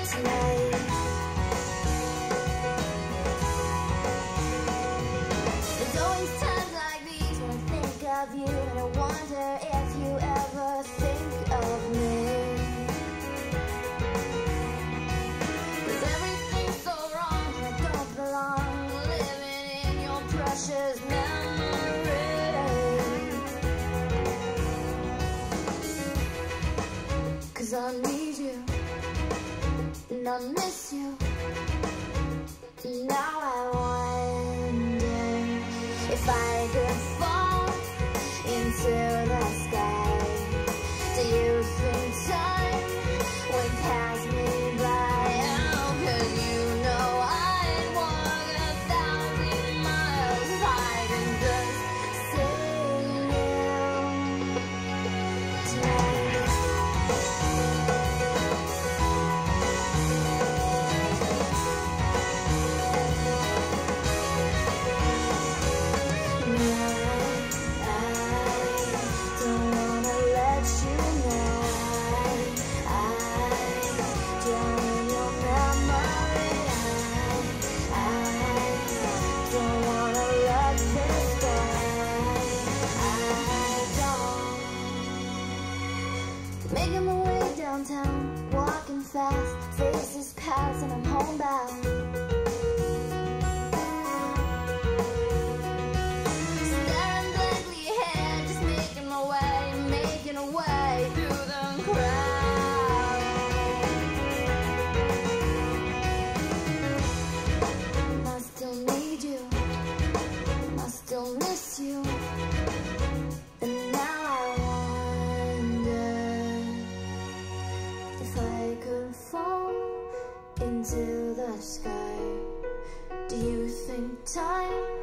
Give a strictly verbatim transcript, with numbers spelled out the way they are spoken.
tonight. There's always times like these when I think of you, and I wonder if you ever think of me. 'Cause everything's so wrong and I don't belong living in your precious memory. 'Cause I need you and I miss you. Now I wonder if I could fall into the sky. Do you think time would pass me by? Oh, 'cause you know I'd walk a thousand miles if I could just see you tonight. Making my way downtown, walking fast, faces pass and I'm homebound. Staring blankly ahead, just making my way, making a way through the crowd. I still need you, I still miss you, and now I wonder if I could fall into the sky. Do you think time